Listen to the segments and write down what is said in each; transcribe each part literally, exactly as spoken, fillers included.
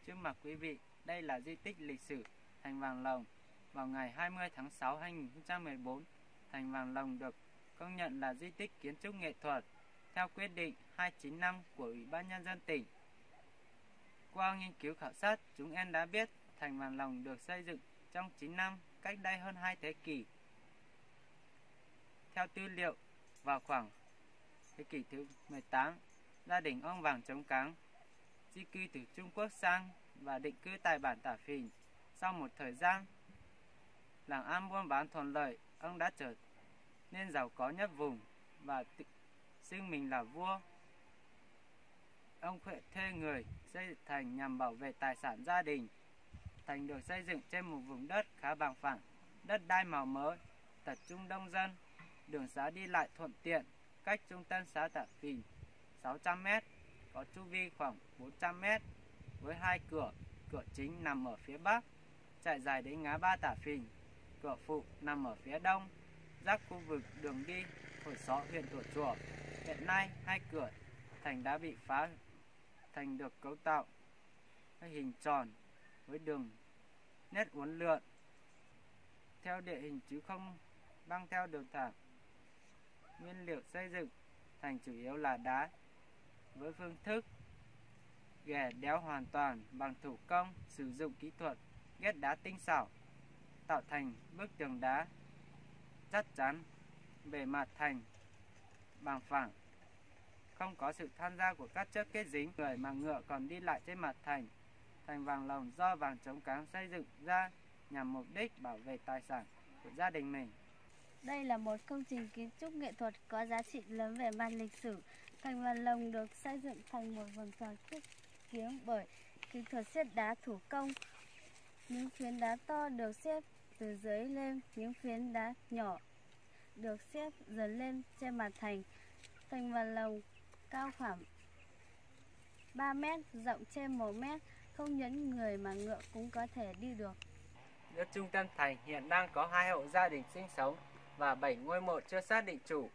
Trước mặt quý vị, đây là di tích lịch sử Thành Vàng Lồng. Vào ngày hai mươi tháng sáu năm hai nghìn không trăm mười bốn, Thành Vàng Lồng được công nhận là di tích kiến trúc nghệ thuật theo quyết định hai trăm chín mươi lăm của Ủy ban Nhân dân tỉnh. Qua nghiên cứu khảo sát, chúng em đã biết Thành Vàng Lồng được xây dựng trong chín năm cách đây hơn hai thế kỷ. Theo tư liệu, vào khoảng thế kỷ thứ mười tám, gia đình ông Vàng Trống Cáng di cư từ Trung Quốc sang và định cư tại bản Tả Phìn. Sau một thời gian làm ăn buôn bán thuận lợi, ông đã trở nên giàu có nhất vùng và tự xưng mình là vua. Ông Khuệ thuê người xây thành nhằm bảo vệ tài sản gia đình. Thành được xây dựng trên một vùng đất khá bằng phẳng, đất đai màu mỡ, tập trung đông dân, đường xá đi lại thuận tiện, cách trung tâm xã Tả Phìn sáu trăm mét, có chu vi khoảng bốn trăm mét, với hai cửa, cửa chính nằm ở phía bắc, chạy dài đến ngã ba Tả Phìn, cửa phụ nằm ở phía đông, giáp khu vực đường đi Hồi Xó, huyện Tủa Chùa. Hiện nay hai cửa thành đã bị phá, thành được cấu tạo hình tròn với đường nét uốn lượn theo địa hình chứ không băng theo đường thẳng. Nguyên liệu xây dựng thành chủ yếu là đá, với phương thức ghẻ đéo hoàn toàn bằng thủ công, sử dụng kỹ thuật ghét đá tinh xảo, tạo thành bức tường đá chắc chắn. Bề mặt thành bằng phẳng, không có sự tham gia của các chất kết dính, người mà ngựa còn đi lại trên mặt thành. Thành Vàng Lồng do Vàng Trống Cáng xây dựng ra nhằm mục đích bảo vệ tài sản của gia đình mình. Đây là một công trình kiến trúc nghệ thuật có giá trị lớn về mặt lịch sử. Thành Vàng Lồng được xây dựng thành một vòng tròn khép kín bởi kỹ thuật xếp đá thủ công. Những phiến đá to được xếp từ dưới lên, những phiến đá nhỏ được xếp dần lên trên mặt thành. Thành Vàng Lồng cao khoảng ba mét, rộng trên một mét, không những người mà ngựa cũng có thể đi được. Ở trung tâm thành hiện đang có hai hộ gia đình sinh sống và bảy ngôi mộ chưa xác định chủ.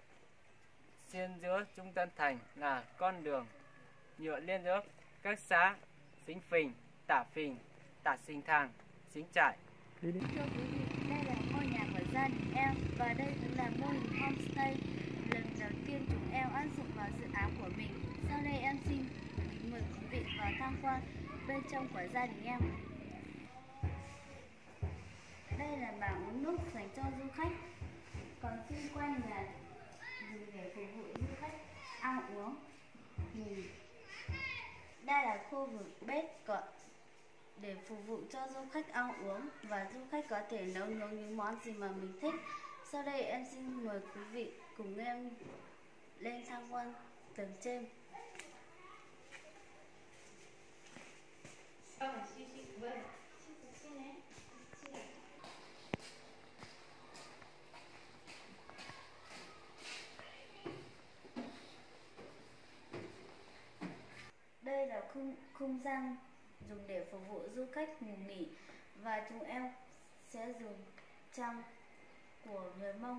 Xuyên giữa trung tâm thành là con đường nhựa liên giữa các xã Xính Phìn, Tả Phìn, Tả Sinh Thàng, Xính Trải. Thưa quý vị, đây là ngôi nhà của gia đình em và đây cũng là mô hình homestay lần đầu tiên chúng em áp dụng vào dự án của mình. Sau đây em xin mời quý vị vào tham quan bên trong của gia đình em. Đây là bảng uống nước dành cho du khách, còn xung quanh là dùng để phục vụ du khách ăn uống. Đây là khu vực bếp cọ để phục vụ cho du khách ăn uống và du khách có thể nấu nấu những món gì mà mình thích. Sau đây em xin mời quý vị cùng em lên tham quan tầng trên. Đây là khung, khung gian dùng để phục vụ du khách ngủ nghỉ và chúng em sẽ dùng chăn của người Mông.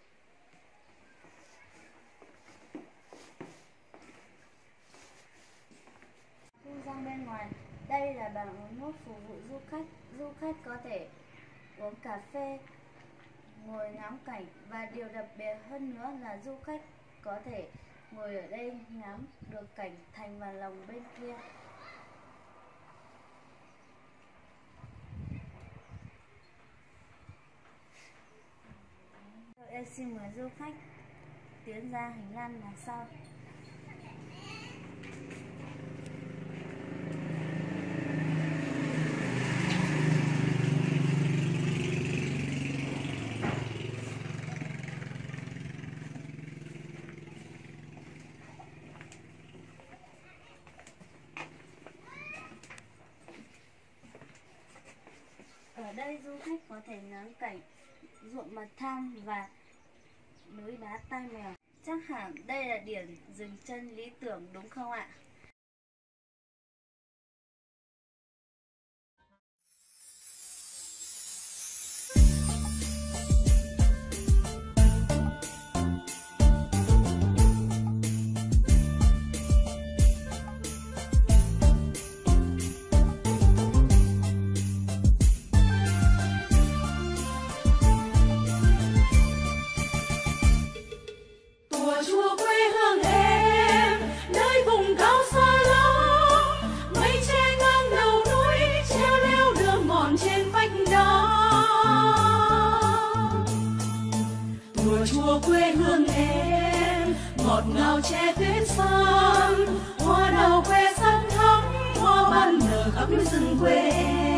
Khung gian bên ngoài, đây là bàn uống nước phục vụ du khách. Du khách có thể uống cà phê, ngồi ngắm cảnh và điều đặc biệt hơn nữa là du khách có thể ngồi ở đây ngắm được cảnh Thành Vàng Lồng bên kia. Em xin mời du khách tiến ra hành lang đằng sau. Ở đây du khách có thể ngắm cảnh ruộng bậc thang và núi đá Tai Mèo. Chắc hẳn đây là điểm dừng chân lý tưởng đúng không ạ? chùa chùa quê hương em, ngọt ngào che tuyết son, hoa đào khoe sắc thắm, hoa ban nở khắp núi rừng quê em.